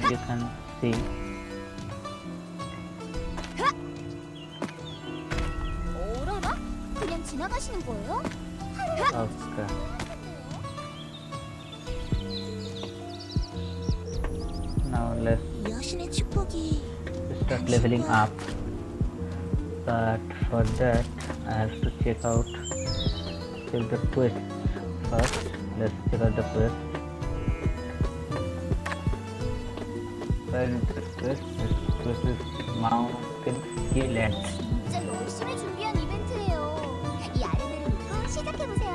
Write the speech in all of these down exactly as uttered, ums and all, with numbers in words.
you can see. 어라라? 그냥 지나가시는 거예요? Okay. Now let's 여신의 축복이 start leveling up. But for that, I have to check out check the quest first. Let's check out the quest. Where is the quest? This quest is Mountain Ski Land. 진짜 열심히 준비한 이벤트예요. 이 아이들을 믿고 시작해보세요.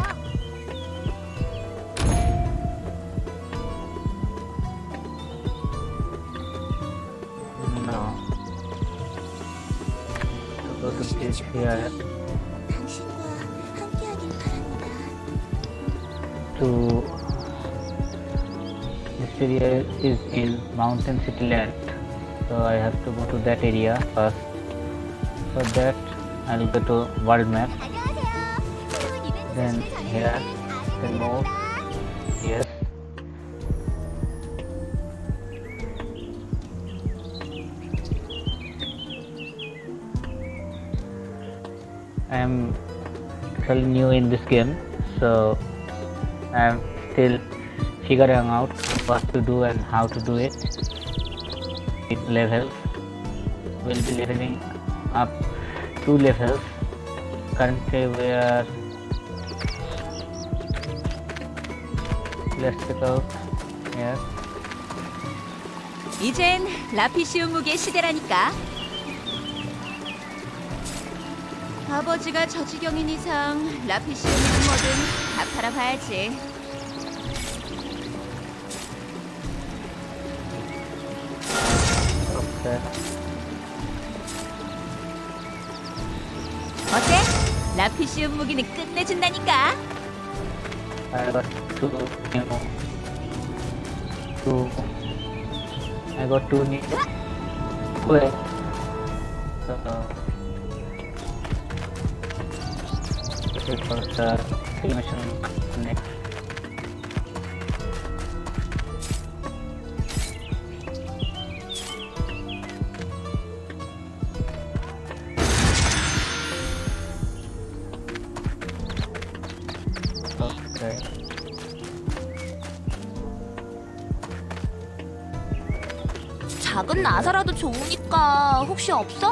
No. So go to this here 당신과 함께하길 바랍니다. to this area is in Mountain City Land. So I have to go to that area first. For that, I'll go to world map. 안녕하세요. 새로운 이벤트 Then 소식을 here, 전해드리는 then move. 아이들입니다. Yes. I am still new in this game, so I am still figuring out what to do and how to do it. It levels. We'll be leveling up two levels. Currently we are. Let's check out here. 이젠 라피시움 무기의 시대라니까. 아버지가 저 지경인 이상 라피시움이든 뭐든 다 팔아봐야지. Okay. 어때? 라피시움 무기는 끝내준다니까. I got two new. Two. I got two new. Wait. So, wait for the animation next. Okay. 작은 나사라도 좋으니까 혹시 없어?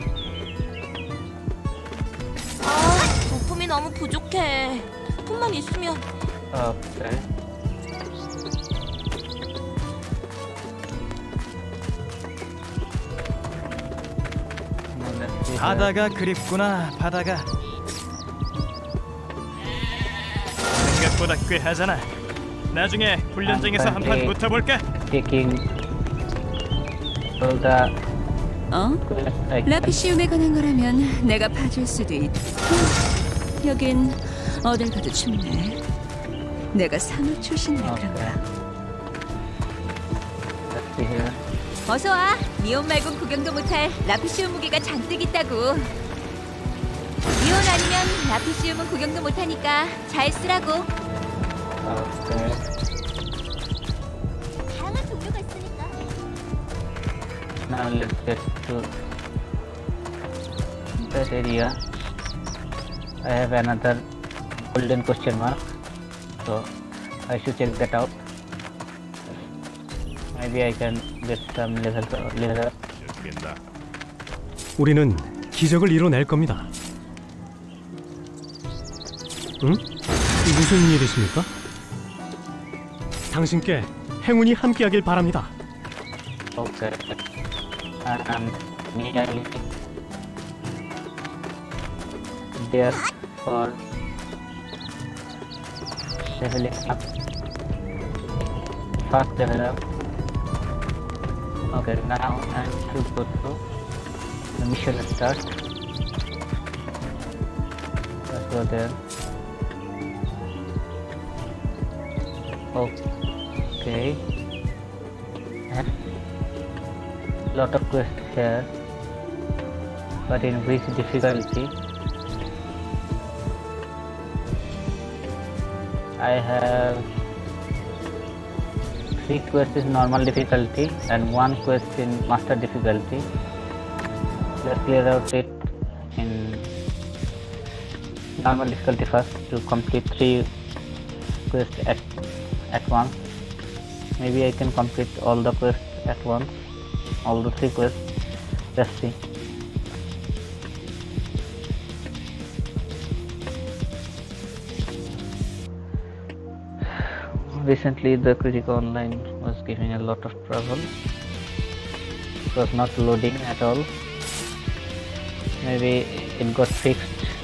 아, 부품이 너무 부족해. 부품만 있으면. Okay. Now let's see here. 바다가 그립구나, 바다가. 생각보다 꽤 하잖아. 나중에 훈련장에서 한판 붙어볼까? Taking all the 어? quest I 라피시움에 관한 거라면 내가 봐줄 수도 있. 여긴 어딜 가도 춥네. 내가 산호 출신이라 그런가. Let's see here. 어서 와. 미온 말곤 구경도 못할 라피시움 무기가 잔뜩 있다고. 미온 아니면 라피시움은 구경도 못하니까 잘 쓰라고. Okay. 다양한 종류가 있으니까. Now let's get to that area. I have another golden question mark, so I should check that out. Maybe I can get some level level. 우리는 기적을 이뤄낼 겁니다. 응? 무슨 일이십니까? 당신께 행운이 함께하길 바랍니다. Okay. And nearly there for leveling up. First level up. Okay, now I should go to the mission start. Let's go there. Okay. And lot of quests here, but in which difficulty? I have three quests in normal difficulty and one quest in master difficulty. Let's clear out it in normal difficulty first to complete three quests at at once. Maybe I can complete all the quests at once, all the three quests. Let's see. Recently the Critica Online was giving a lot of trouble. It was not loading at all. Maybe it got fixed.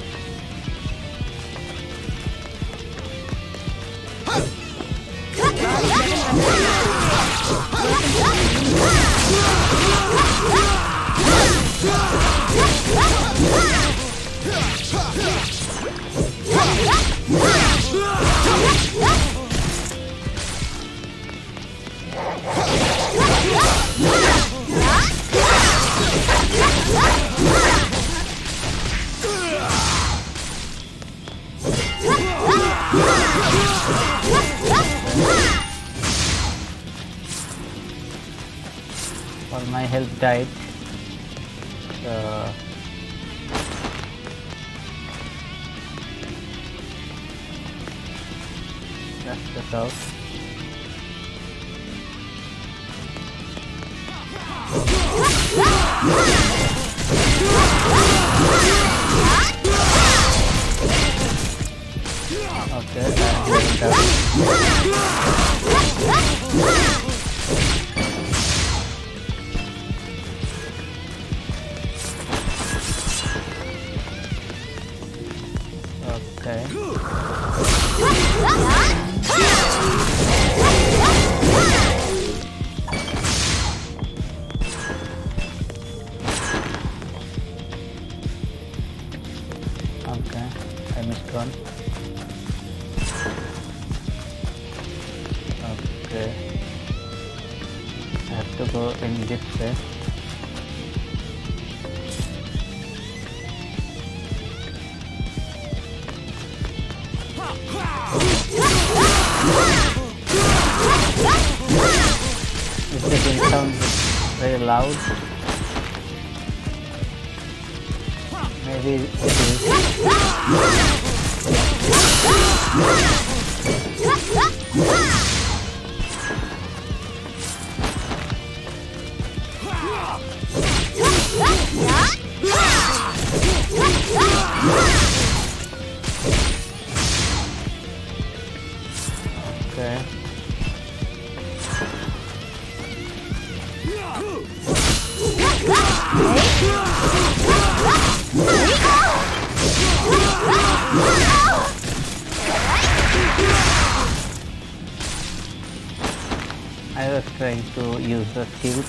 Well, my health died. So that's the out. Okay, I'm getting down. Okay. Okay, I missed one. Okay, I have to go in this way. Is the wind sound very loud? Maybe it is. Okay. I was trying to use the shield.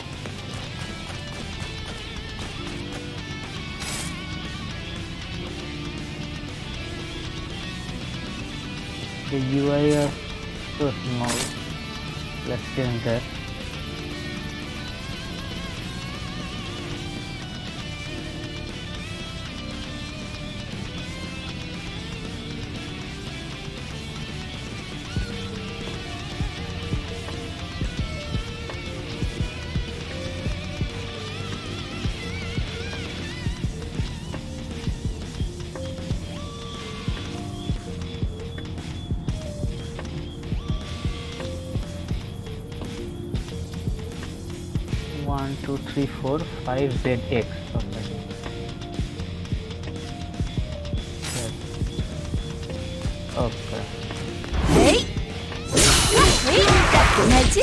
The U I are so small. Let's change that. One, two, three, four, five Z X. Okay. Yes. Okay. 에이! 에이! 따끔하지?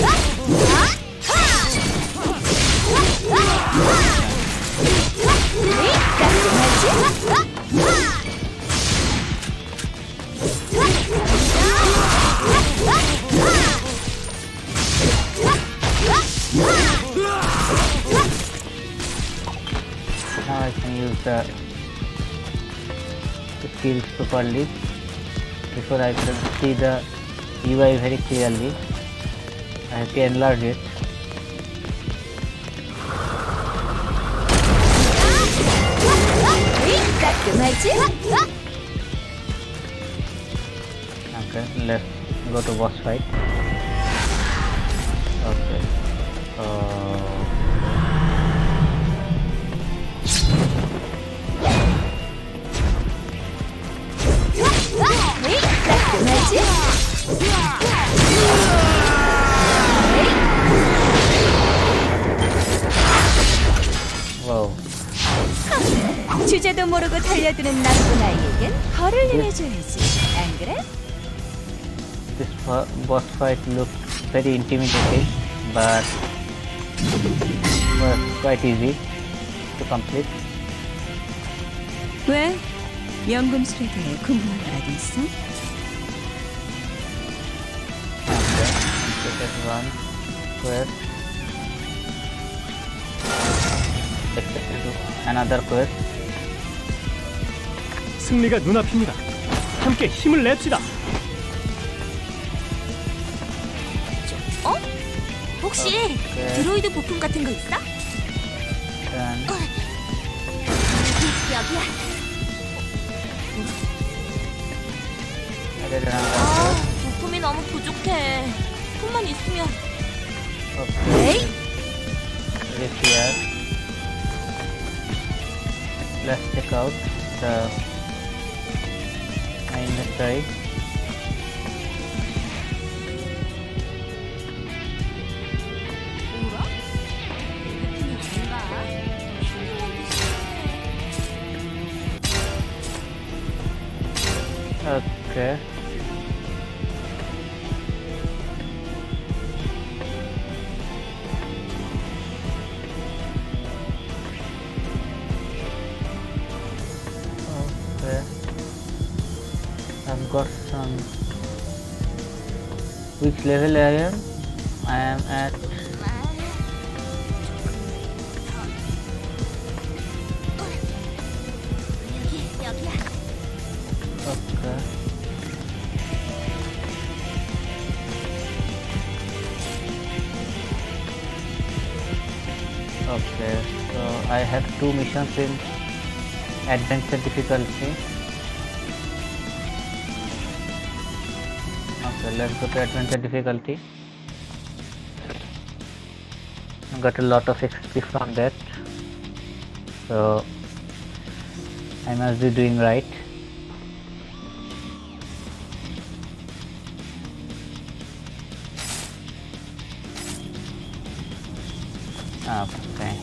에이! 따끔하지? Now I can use the skills properly. Before I can see the U I very clearly, I have to enlarge it. Okay, let's go to boss fight. 주제도 모르고 달려드는 나쁜 아이에겐 벌을 내려줘야지. 안 그래? This fa- boss fight looked very intimidating, but was quite easy to complete. 왜? 연금술에 대해 궁금한 거라도 있어? Okay, this is one quest. Expected to another quest. 승리가 눈앞입니다. 함께 힘을 냅시다. 어? 혹시 오케이. 드로이드 부품 같은 거 있어? Then 여기야. I did another 아, quest. 부품이 너무 부족해. 부품만 있으면. Okay, 에이? it is here. Let's check out the inventory. 뭐야? 부품이 아닌가? Okay. Okay. I've got some. Which level I am? I am at. 여기, 여기야. Okay. Okay, so I have two missions in adventure difficulty. Okay, let's go to adventure difficulty. I got a lot of X P from that, so I must be doing right. Okay.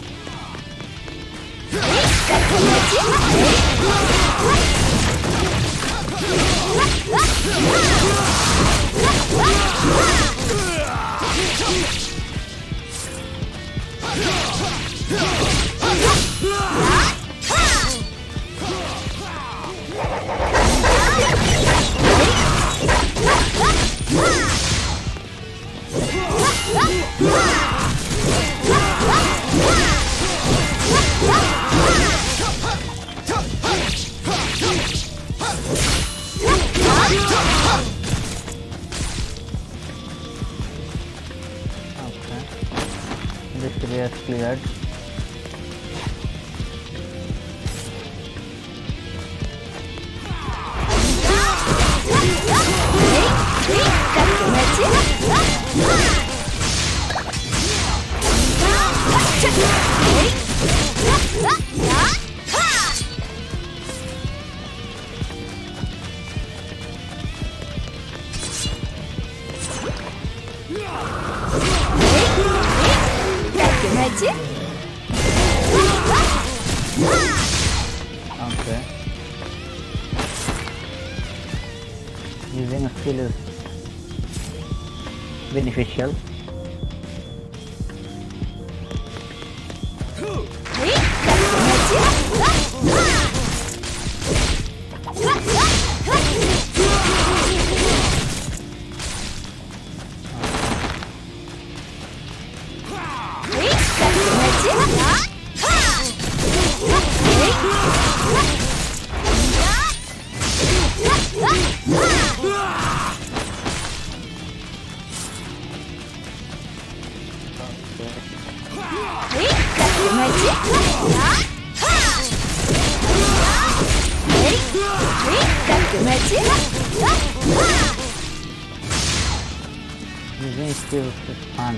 Okay. This area is cleared. 깔끔하지? Okay. Using a skill is beneficial. Using skills is fun.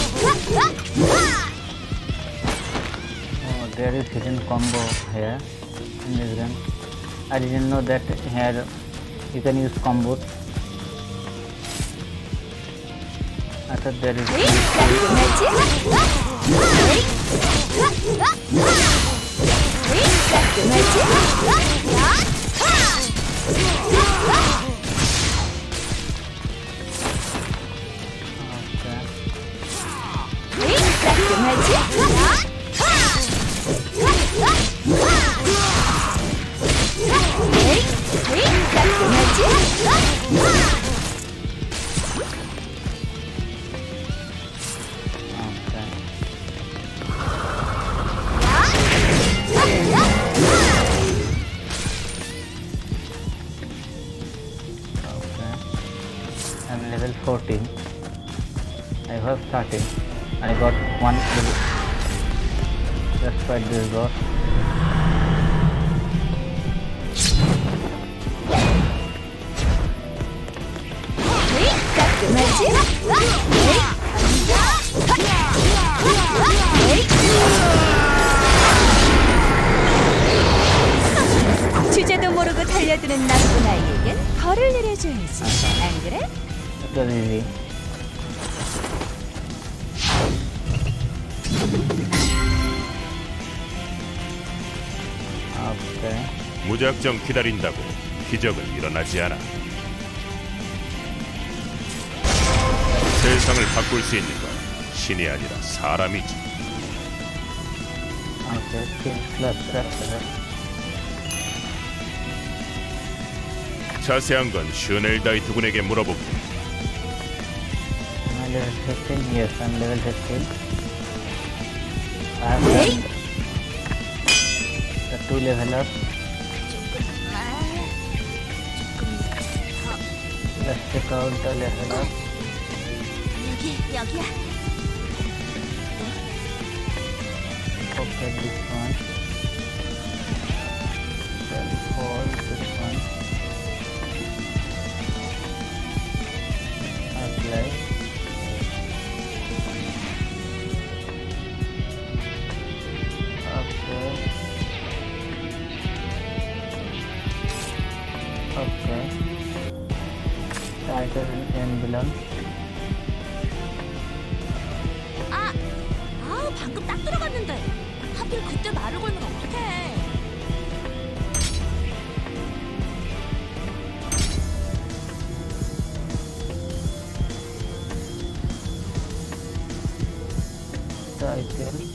Oh, there is hidden combo here. in this gun. I didn't know that here you can use combos. I thought there is. I'm level fourteen. I was starting. I got one kill. Let's fight this boss. 주제도 모르고 달려드는 나쁜 아이에겐 벌을 내려줘야지. 안 그래? It was easy. Okay. 무작정 기다린다고 기적은 일어나지 않아. 세상을 바꿀 수 있는 건 신이 아니라 사람이지. Okay. Skill plus plus. 자세한 건 슈넬 다이트 군에게 물어볼게. Am I level fifteen? Yes, I'm level fifteen. I have done the two level up. Let's check out the level up. 여기 여기야. Okay, this one. Then four, this one. Apply. Okay. Okay. Title and belong. 아, 아 방금 딱 들어갔는데 하필 그때 말을 걸면 어떡해? Title.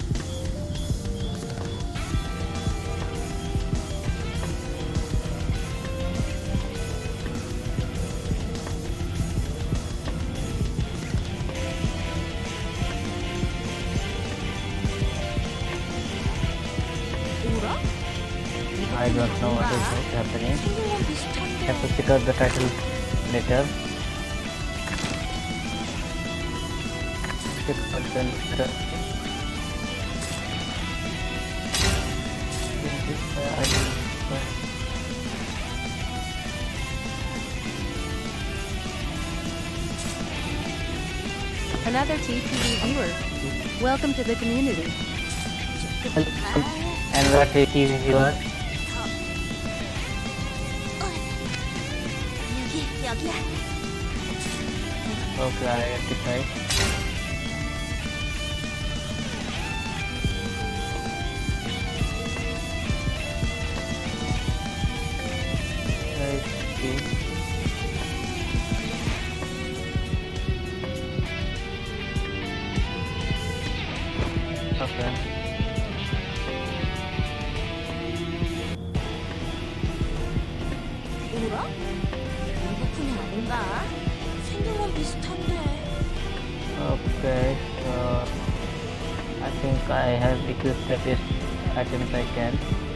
I don't know what is happening. 생긴 비슷한데. Have to check out the title later. Check out the later. Another T P V viewer. Welcome to the community. Another T V viewer. 여기 여기야. Okay, I identified. Right, okay. Okay. 뭐라? 배고프냐 아닌가? 생긴 건 비슷한데. Okay, so I think I have equipped the best items I can.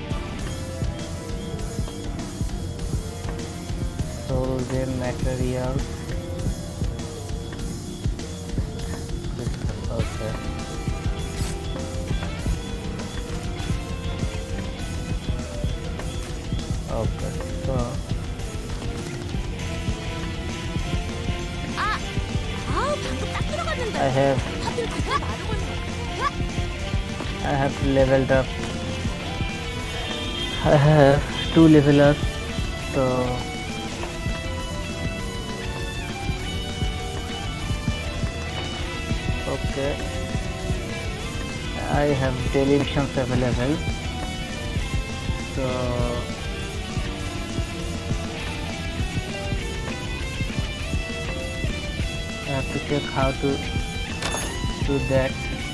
Soul gem materials. Okay. Okay, so 아, 아 방금 딱 들어갔는데. I have 하필 그때 말을 걸면 어떡해? I have leveled up I have two level ups, so okay. I have daily missions available, so I have to check how to do that.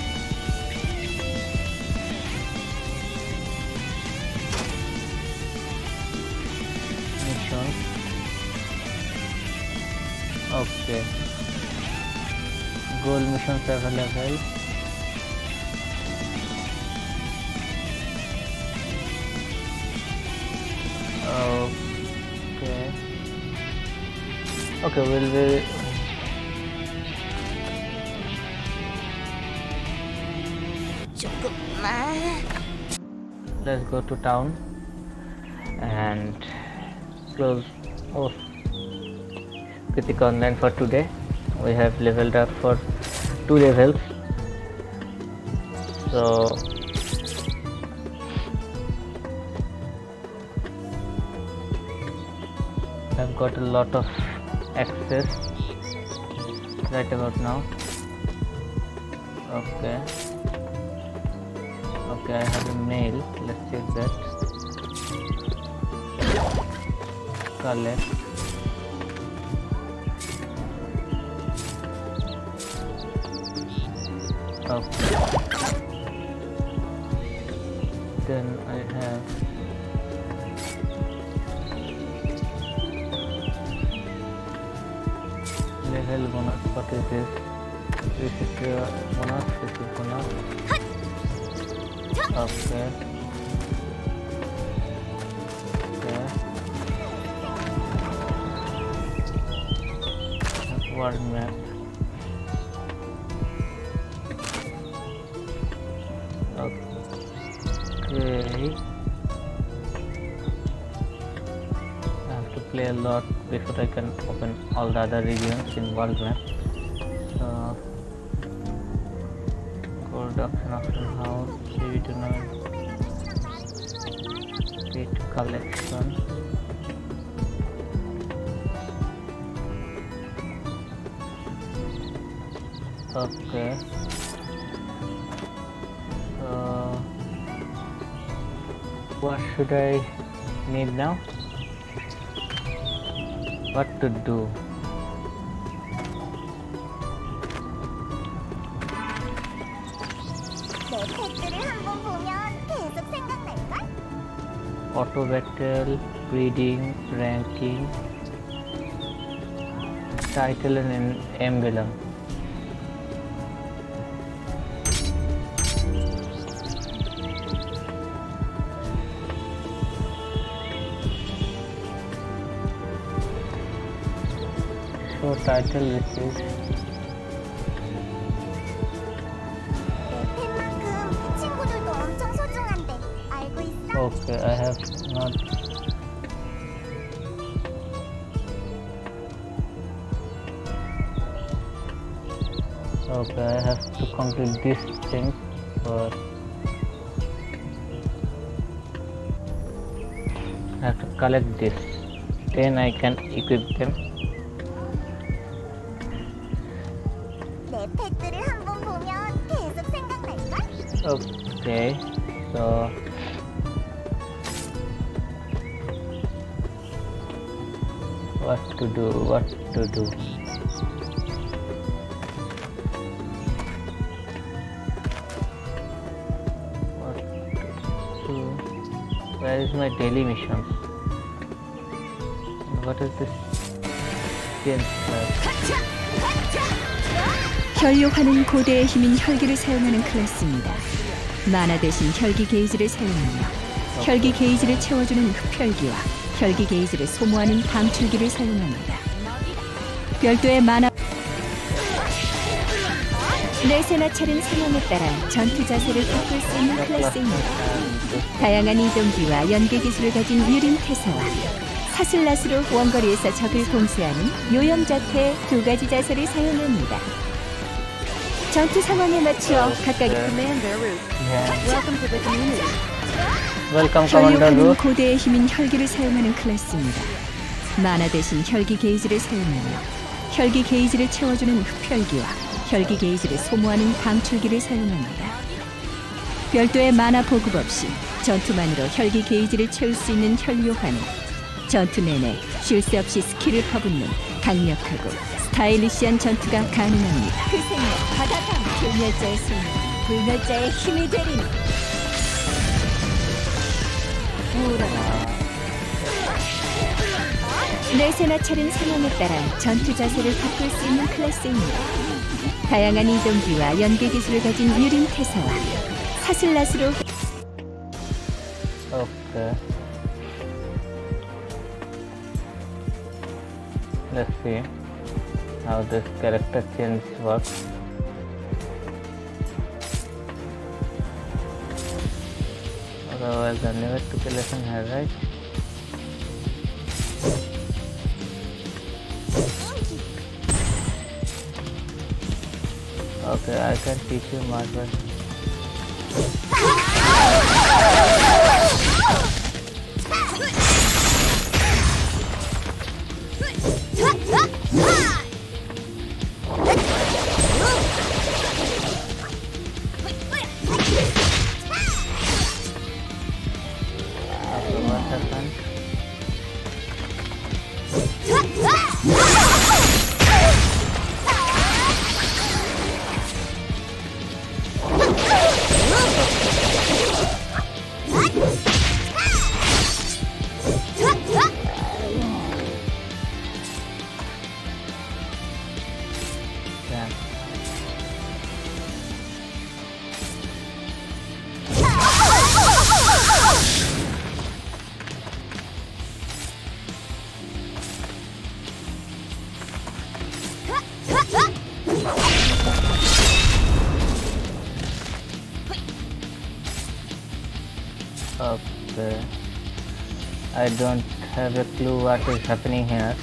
Missions. Okay. Gold missions available. Okay. Okay, we'll will 조금만. let's go to town and close off Critic Online for today. We have leveled up for two levels, so I've got a lot of access right about now. Okay. Okay, I have a mail. Let's check that. Collect. Okay. Then I have level bonus. What is this? This is the bonus. This is bonus. Okay. Okay. World map. Okay. I have to play a lot before I can open all the other regions in world map. So, gold auction, auction house, three to nine, three to collection. Okay. So, what should I need now? What to do? 내 팩들을 한번 보면 계속 생각날걸? Auto battle, breeding, ranking, title and emblem. So title which is 내 팬만큼 친구들도 엄청 소중한데 알고 있어? okay. I have not. Okay, I have to complete this thing first. I have to collect this, then I can equip them. 내 팩들을 한번 보면 계속 생각날걸? Okay, so what to do? What to do? What to do? Where is my daily missions? What is this? Game class. 혈유화는 고대의 힘인 혈기를 사용하는 클래스입니다. 마나 대신 혈기 게이지를 사용하며 혈기 게이지를 채워주는 흡혈기와 혈기 게이지를 소모하는 방출기를 사용합니다. 별도의 마나 내세나 차린 상황에 따라 전투 자세를 바꿀 수 있는 클래스입니다. 다양한 이동기와 연계 기술을 가진 유림 태사와 사슬낫으로 원거리에서 적을 공수하는 요염 자태 두 가지 자세를 사용합니다. 전투 상황에 맞추어 각각의 Commander Root. Yeah. Welcome to the community. Welcome, Commander 혈류화는 Root. 고대의 힘인 혈기를 사용하는 클래스입니다. 마나 대신 혈기 게이지를 사용하며 혈기 게이지를 채워주는 흡혈기와 혈기 게이지를 소모하는 방출기를 사용합니다. 별도의 마나 보급 없이 전투만으로 혈기 게이지를 채울 수 있는 혈요화는 전투 내내 쉴 새 없이 스킬을 퍼붓는 강력하고 스타일리시한 전투가 가능합니다. 그 생명 바다감 불멸자의 생명 불멸자의 힘이 되리니 우러라. 내세나 차린 상황에 따라 전투 자세를 바꿀 수 있는 클래스입니다. 다양한 이동기와 연계 기술을 가진 유린 태사와 사슬낫으로 Okay. Let's see how this character change works. Otherwise, the investigation has right. Okay, I can teach you marvel. Okay, I don't have a clue what is happening here.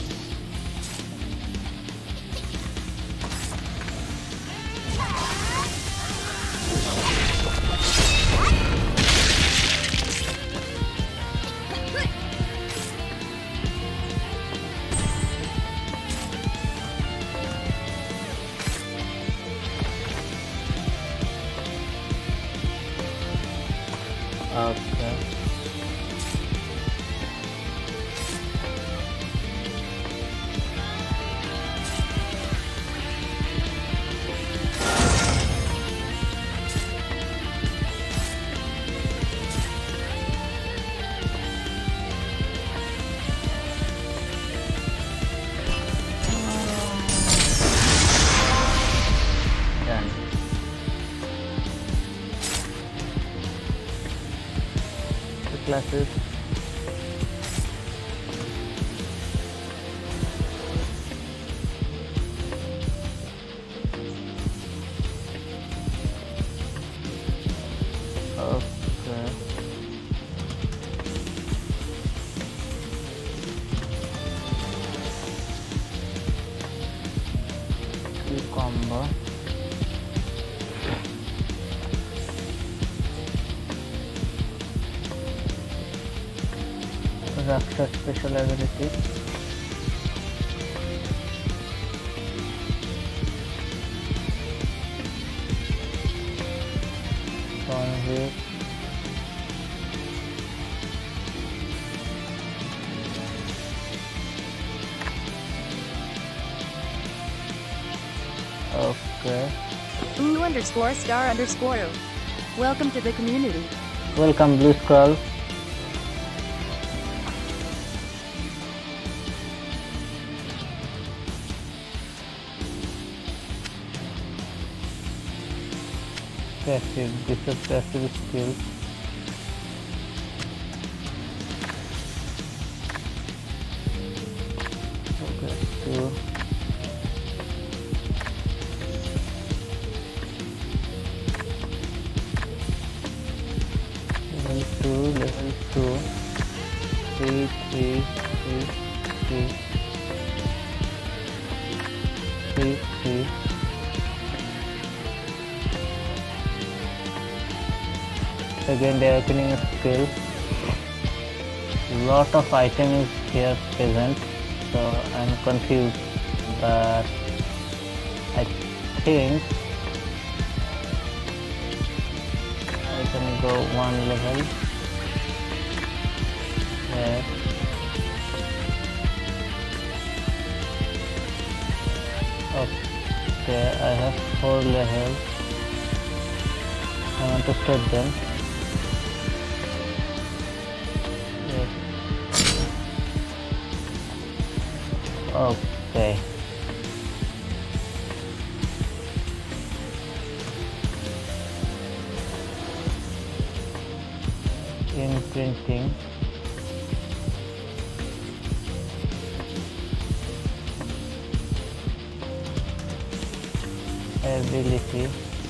Okay. Done. The classes. Okay. Key combo. Raksha special ability. Convict. Okay. Blue underscore star underscore. Welcome to the community. Welcome, Blue Scroll. Passive, this is passive skill. Okay, two. Level two, level two. Three, three, three, three. Three, three. Again, the opening skill. lot of items here present, so I'm confused, but I think I can go one level. Yes. Okay, I have four levels. I want to set them. Yes. Okay. Imprinting. Ability.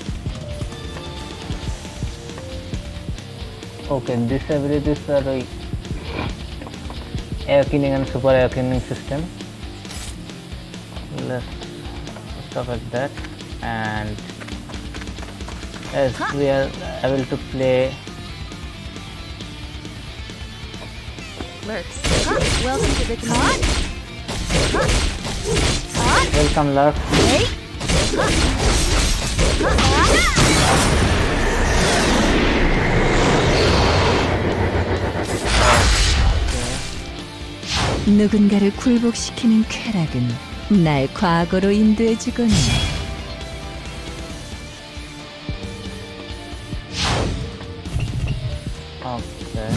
Okay, these abilities are the awakening and super awakening system. Let's stop at that, and as we are able to play Lurks. Welcome to the community. welcome Lurk. 누군가를 굴복시키는 쾌락은 날 과거로 인도해주거니. Okay.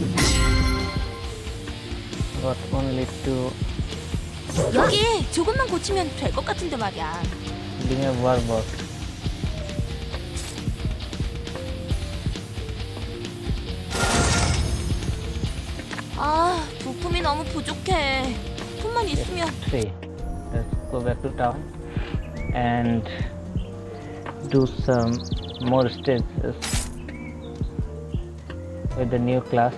Got only two. 여기 조금만 고치면 될 것 같은데 말이야. Being a warboss. 아, 부품이 너무 부족해. 부품만 있으면. Three. Let's go back to town and do some more stages with the new class.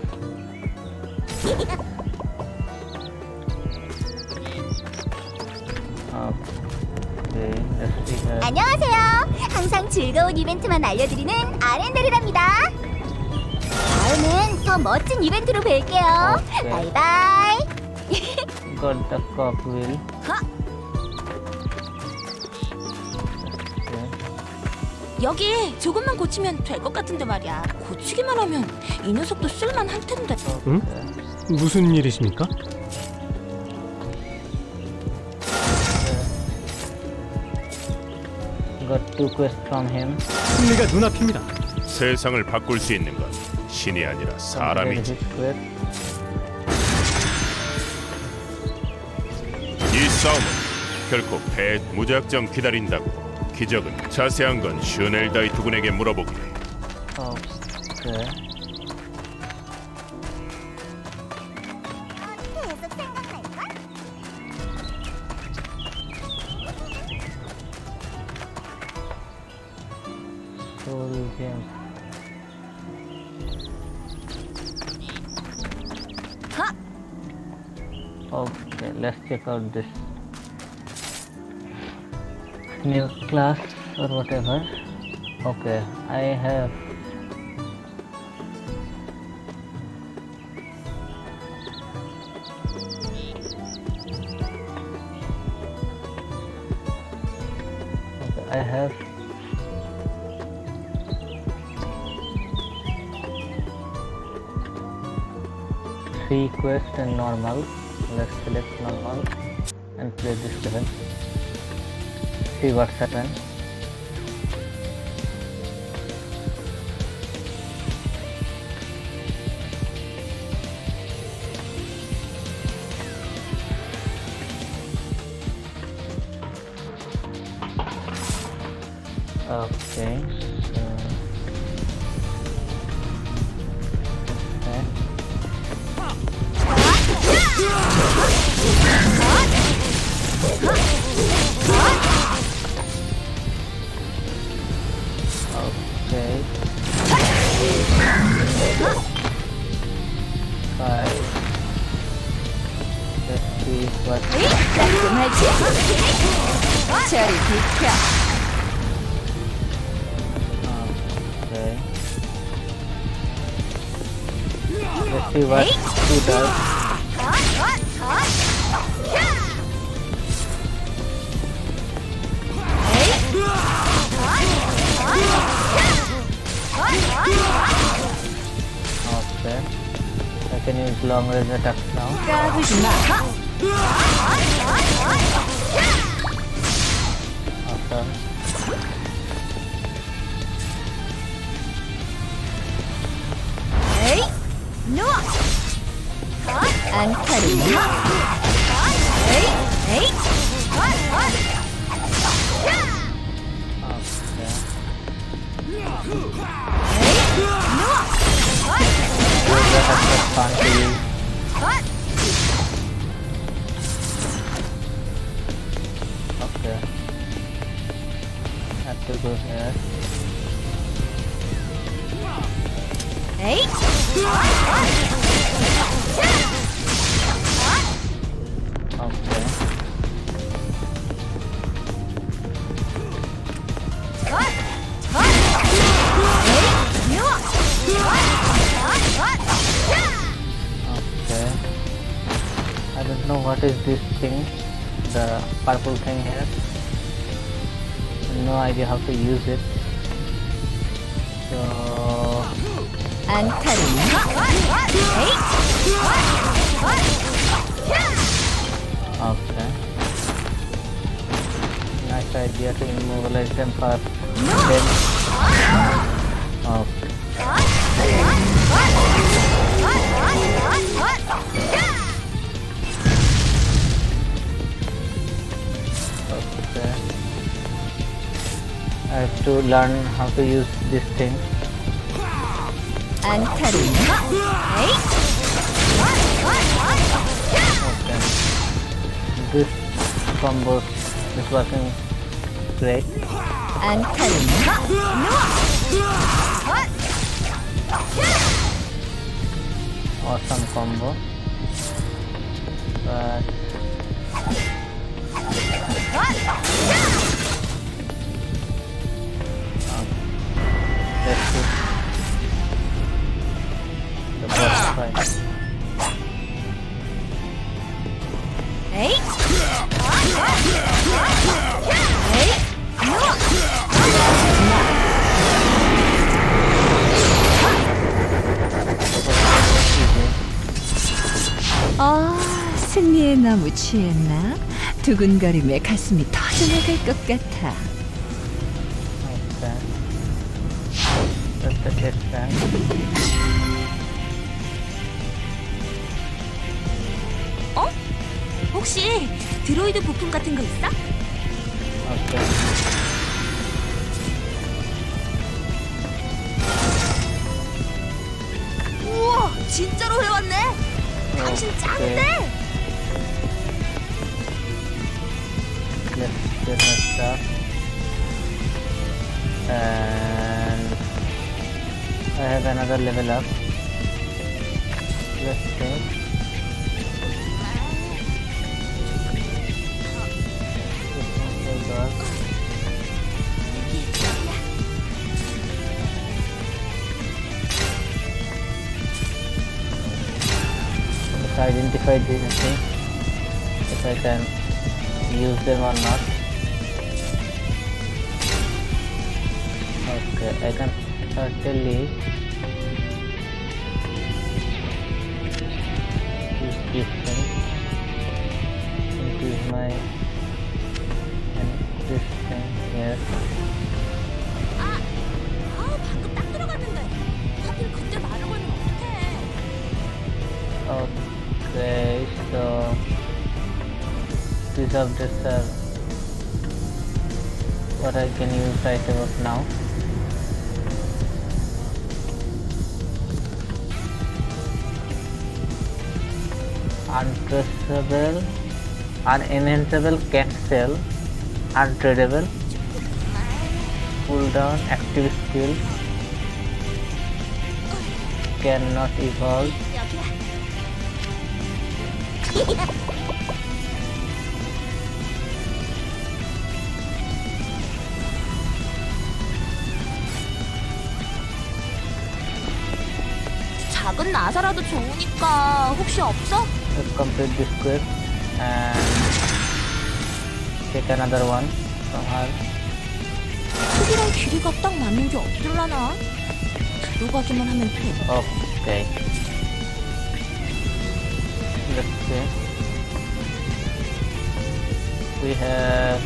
Okay, let's see here. 안녕하세요. 항상 즐거운 이벤트만 알려드리는 아렌델이랍니다. 다음은 더 멋진 이벤트로 뵐게요. 오케이. 바이바이. Got the cogwheel. 여기 조금만 고치면 될 것 같은데 말이야. 고치기만 하면 이 녀석도 쓸만할 텐데. 응? 무슨 일이십니까? Got two quests from him. 승리가 눈앞입니다. 세상을 바꿀 수 있는 건 신이 아니라 사람이지. His quest. 이 싸움은 결코 패 무작정 기다린다고. 기적은 자세한 건 슈넬다이트 군에게 물어보기를. Okay. 계속 생각날까? Soul gems. Okay, let's check out this new class or whatever. Okay, I have okay, I have three quests and normal. Let's select normal and play this level. See what's happened. Okay, so okay. Okay. Five. Let's see what. 깔끔하지? 저리 비켜. Okay. Let's see what he does. Okay. I can use long range attacks now. 까불지 마. Awesome. 에이, 누워. 앙탈이. 에이, 에이. Fun to use. Okay. Have to go here. 에이. Okay. Okay. I don't know what is this thing, the purple thing here. No idea how to use it. So 앙탈이. 에이. okay. Nice idea to immobilize them first. Then okay. Okay. I have to learn how to use this thing. 앙탈이. 에이. Okay. This combo is working great. 앙탈이. Awesome combo. But let's see the boss fight. 에이. 에이. 아, 승리에 너무 취했나? 두근거림에 가슴이 터져나갈 것 같아. Okay. That's the test rank. 어? 혹시 드로이드 부품 같은 거 있어? Okay. 우와, 진짜로 해왔네. 당신 짱인데? Let's get my stuff. And I have another level up. Let's see. Oh God. Let's identify these things, if I can use them or not. Okay, I can certainly use this thing. Increase my and this thing here. 아, 아, 방금 딱 들어갔는데. 하필 그때 말을 걸면 어떡해. Okay, so these updates are what I can use right about now. Untraceable, unenhanceable, cancel, untradable, cooldown, active skill, cannot evolve. 작은 나사라도 좋으니까 혹시 없어? Let's complete this quest and take another one from her. 크기랑 길이가 딱 맞는 게 없을라나? 들어가기만 하면 돼. Okay. Let's see. We have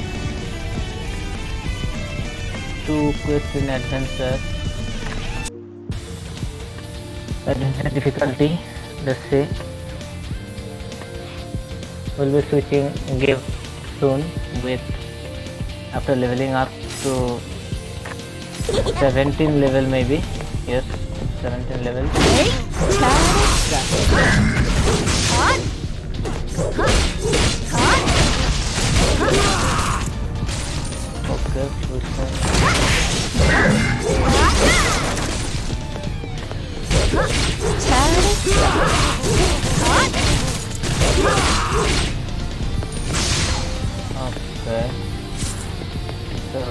two quests in adventure. Adventure difficulty. Let's see. We'll be switching game soon with after leveling up to seventeen level maybe. Yes, seventeen level. Okay, which one? Okay. So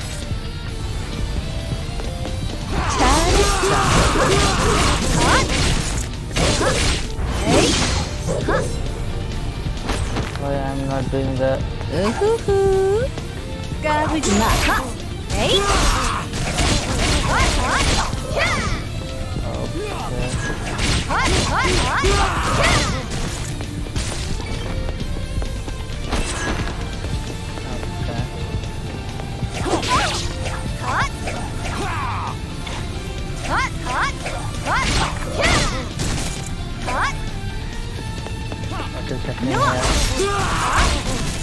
why I'm not doing the 우후후. 까불지 마. 에이. What is happening here?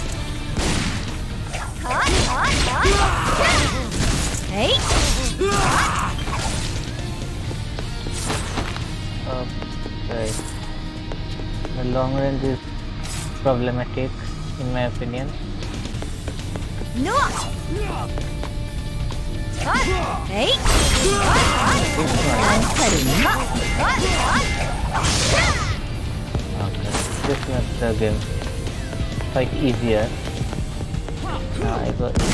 에이. Okay. The long range is problematic in my opinion. 에이. Okay. This makes the game quite easier. Now I got this.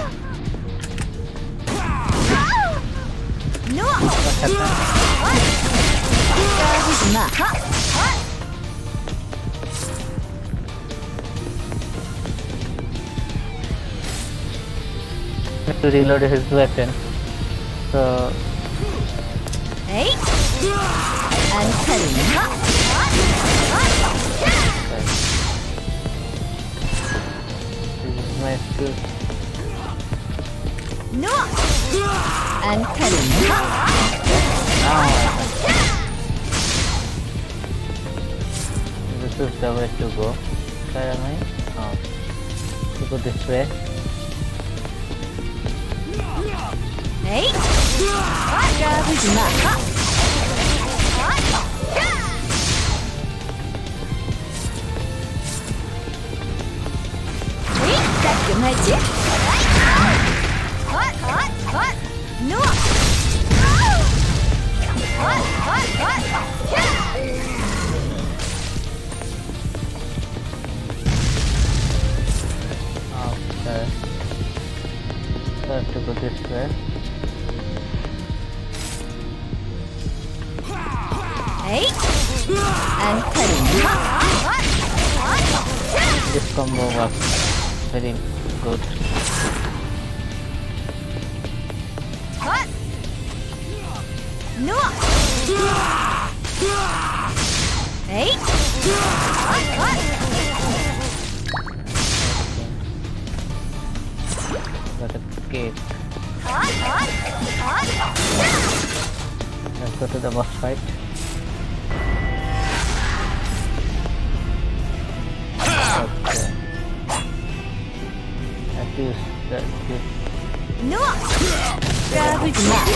What happened? 까불지 마. To reload his weapon. So 에이. 안타는 this is my skill. 안타는 Now this is the way to go. Where am I? Oh, to go this way. 에이. 까불지 마. 에이. 깔끔하지? Okay. So I have to go this way. 에이. 안타는 This combo was very good. 에이. Got a cake. Let's go to the boss fight. Okay. Let's use the this. 까불지 마.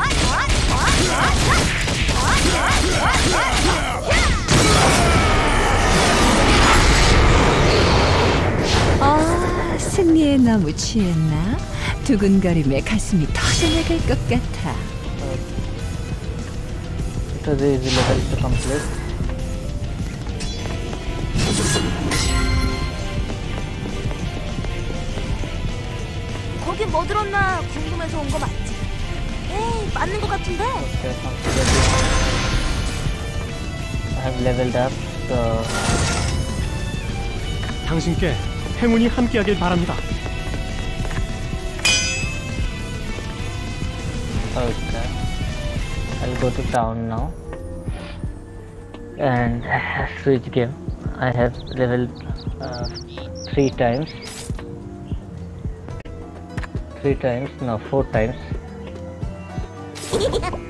아, 승리에 너무 취했나? 두근거림에 가슴이 터져나갈 것 같아. It was easy level to complete. 거기 뭐 들었나 궁금해서 온 거 맞지? 에이, 맞는 거 같은데? Okay, complete. have leveled up, so 당신께 행운이 함께하길 바랍니다. okay. I'll go to town now and switch game. I have leveled uh, three times. Three times, no, four times.